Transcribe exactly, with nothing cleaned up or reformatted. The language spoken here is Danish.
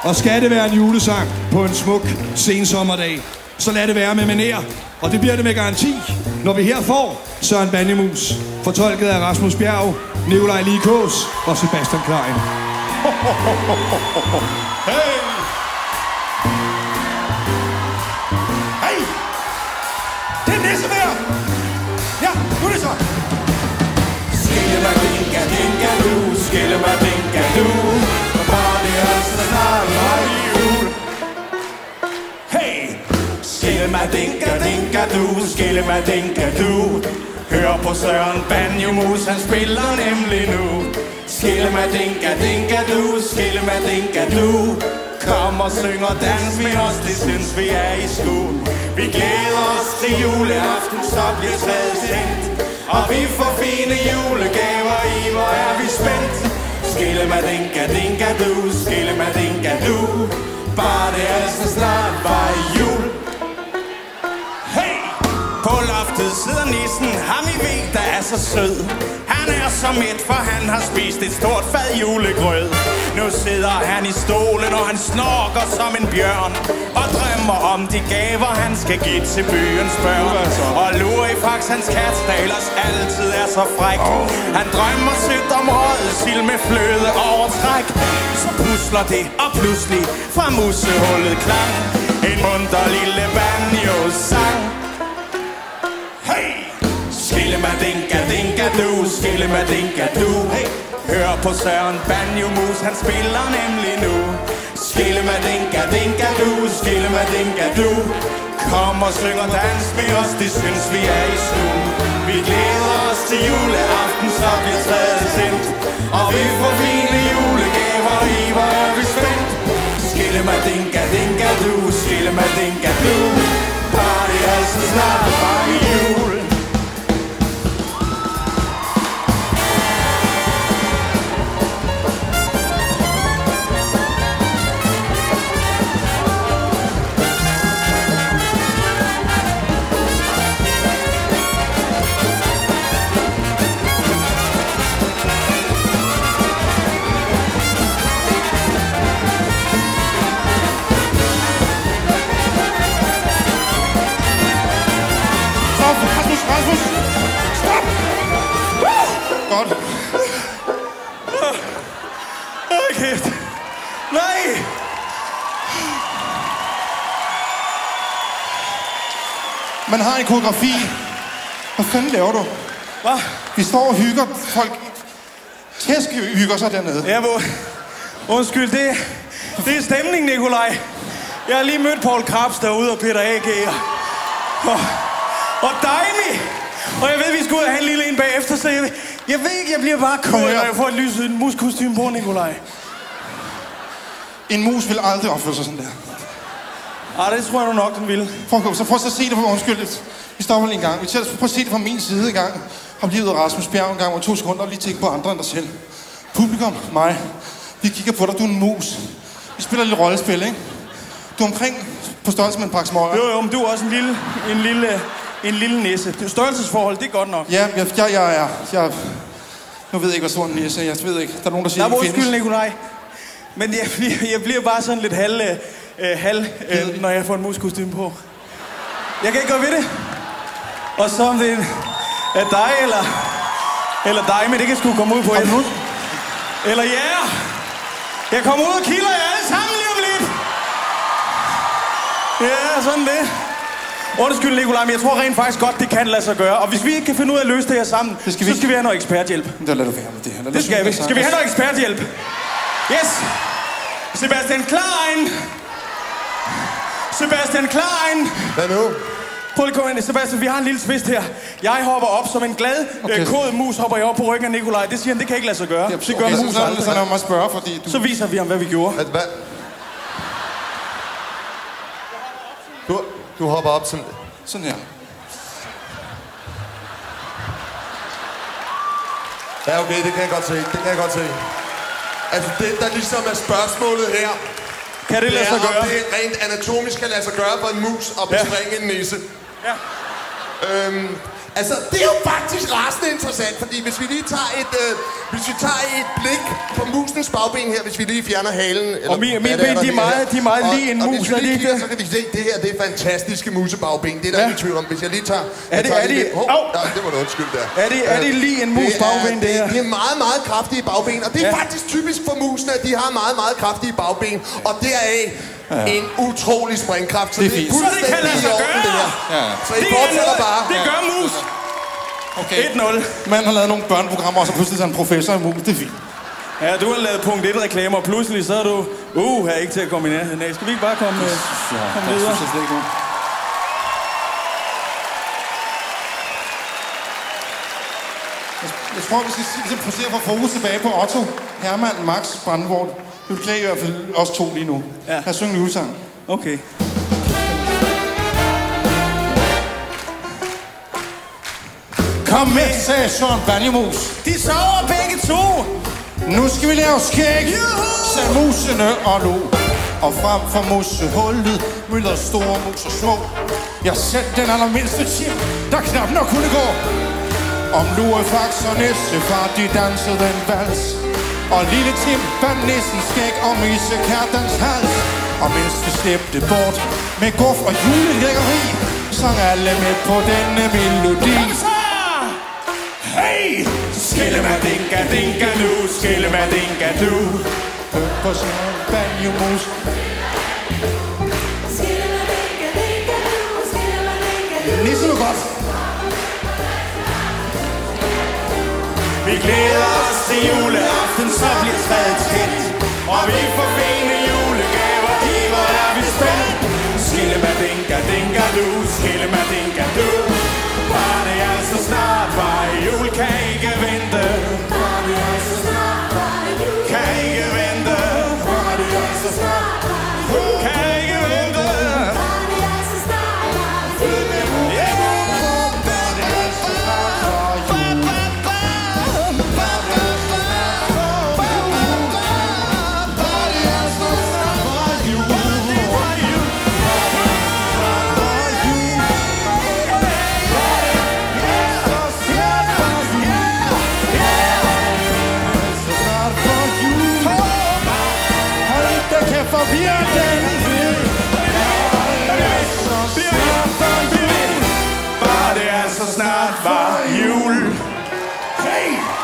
Og skal det være en julesang på en smuk sensommerdag, så lad det være med manér. Og det bliver det med garanti, når vi her får Søren Banjemus, fortolket af Rasmus Bjerg, Nikolaj Likås og Sebastian Klein. Hey! Hey! Det er Nissevejr! Ja, nu er det så! Skille-mig-dinka-dinka-du, skille-mig-dinka-du, og bare det er så snart var jul. Hey! Skille-mig-dinka-dinka-du, skille-mig-dinka-du, hør på Søren Banjemus, han spiller nemlig nu. Skille-mig-dinka-dinka-du, skille-mig-dinka-du, kom og syng og dans med os, det synes vi er i skue. Vi glæder os til juleaften, så bliver træet sendt, og vi får fine julegaver i, hvor er vi spændt. Skille-mig-dinka-dinka-du, skille-mig-dinka-du, bare det er så snart var jul. Hey! På loftet sidder nissen, ham I ved, der er så sød. Han er så mæt, for han har spist et stort fad julegrød. Nu sidder han i stolen, og han snorker som en bjørn, og drømmer om de gaver, han skal give til byens børn. Og Lurifax, hans kat, der ellers altid er så fræk, han drømmer sødt om røget sild med fløde over træk. Så pusler det, og pludselig fra musehullet klang en munter lille banjo-sang. Hey! Skille-mig-dinka-dinka-du, skille-mig-dinka-du, hey! Hør på Søren Banjemus, han spiller nemlig nu. Skille-mig-dinka-dinka-du, skille-mig-dinka-du, kom og syng og dans med os, det synes vi er i stue. Vi glæder os til juleaften, så bliver træet sendt, og vi får fine julegaver i, hvor er vi spændt. Skille-mig-dinka-dinka-du, skille-mig-dinka-du, bare det er så snart var jul. Rasmus! Stop! Godt. Åh, kæft. Nej! Man har en koreografi. Hvad fanden laver du? Hvad? Vi står og hygger. Folk tæsk hygger sig dernede. Ja, hvor... Undskyld, det, det er stemning, Nikolaj. Jeg har lige mødt Paul Krabs derude og Peter A G. Og... Og Daimi! Og jeg ved, vi skal ud og have en lille en bagefter, så jeg ved, jeg ved ikke, jeg bliver bare kål, når jeg får et lys en muskostyme på, Nikolaj. En mus vil aldrig opføre sig sådan der. Ah, det tror jeg nu nok, den ville. Prøv, så prøv at se det på undskyld. Vi stopper lige en gang. Vi tager, prøv at se det fra min side en gang. Har livet af Rasmus Bjerg en gang over to sekunder og lige tænke på andre end dig selv. Publikum, mig. Vi kigger på dig, du er en mus. Vi spiller lidt rollespil, ikke? Du er omkring på størrelse med en pakke smøger. Jo, jo, men du er også en lille... En lille En lille næse. Størrelsesforhold, det er godt nok. Ja, jeg, jeg, jeg er... Jeg, nu ved jeg ikke, hvor stor en næse. Jeg ved ikke. Der er nogen, der siger, at det findes. Undskyld, Nikolaj. Men jeg, jeg bliver bare sådan lidt halv... Øh, halv øh, når jeg får en muskostyme på. Jeg kan ikke gå ved det. Og så om det er dig, eller... Eller dig, men det kan sgu komme ud på. Eller, eller ja! Yeah. Jeg kommer ud og kilder jer alle sammen lige om lidt. Ja, sådan det. Undskyld, Nikolaj, men jeg tror rent faktisk godt, det kan lade sig gøre. Og hvis vi ikke kan finde ud af at løse det her sammen, det skal vi... så skal vi have noget eksperthjælp. Det lader du være med det her. Det skal vi. Skal vi have noget eksperthjælp? Yes! Sebastian Klein! Sebastian Klein! Hvad nu? Prøv lige at komme ind. Sebastian, vi har en lille twist her. Jeg hopper op som en glad okay. øh, kodet mus, hopper jeg op på ryggen af Nikolaj. Det siger han, det kan ikke lade sig gøre. Ja, det gør okay, mus aldrig. Så lad mig spørge, fordi du... Så viser vi ham, hvad vi gjorde. Hvad? Du... Du hopper op sådan... Sådan her. Ja, okay, det kan jeg godt se. Det kan jeg godt se. Altså, det der ligesom er spørgsmålet her... Kan det lade sig gøre? Om det rent anatomisk kan lade sig gøre for en mus at bespringe ja. en nisse. Ja. Øhm, Altså, det er jo faktisk rasende interessant, fordi hvis vi lige tager et, øh, hvis vi tager et blik på musens bagben her, hvis vi lige fjerner halen... Eller, og mine, mine ben, de er meget, de er meget lige en mus, er det ikke det? Så kan vi se, det her, det er fantastiske musebagben. Det er der ja. ingen tvivl om. Hvis jeg lige tager... Er det, er det... Oh, ja, det var du undskyld der. Er det, er det lige en mus bagben, det her? Det er meget, meget kraftige bagben, og det er ja. faktisk typisk for musene, at de har meget, meget kraftige bagben, og deraf ja. en utrolig springkraft. Så det er, det er fint. fuldstændig så det kan lade sig gøre. Det her. Ja. Så I fortsætter bare. Det gør mus. Okay. et nul. Man har lavet nogle børneprogrammer, og så pludselig er en professor i mus. Det er fint. Ja, du har lavet punkt et reklamer, og pludselig så er du... Uh, her ikke til at komme i nærheden. Nej, skal vi ikke bare komme, ja, komme ja, videre? Synes jeg, ikke jeg tror, vi skal ligesom forsøge at få fokus tilbage på Otto, Hermann, Max, Brandvoort. Det vil klæde i hvert fald os to lige nu. Ja. Her synger en udsang. Okay. Kom med, sagde Søren Banjemus. De sover begge to. Nu skal vi lave skæg, sagde musene og lo. Og frem for musehullet mylder store mus og små. Jeg selv den allermindste chip, der knap nok kunne gå. Om lurefaks og nissefar, de dansede en vals. Og lille Tim fandt nissen skæg og misekærtens hals. Og mens de slæbte bort med guf og julelækkeri, sang alle med på denne melodi. Hey! Skillemadinka, dinka nu, skillemadinka du. Hør på Søren Banjemus. Nisse nu godt. Vi glæder os til juleaften, så bliver træet tændt. Og vi får fine julegaver, i hvor er vi spændt. Skillemadinka, dinka du, skillemadinka du. Bare det er så snart, var jul kan ikke vente. Bare det er så snart, var jul kan ikke vente. Bare det er så snart, kan ikke vente. Bare det er så snart, var jul kan ikke vente. Bare det er så snart var jul. Hey!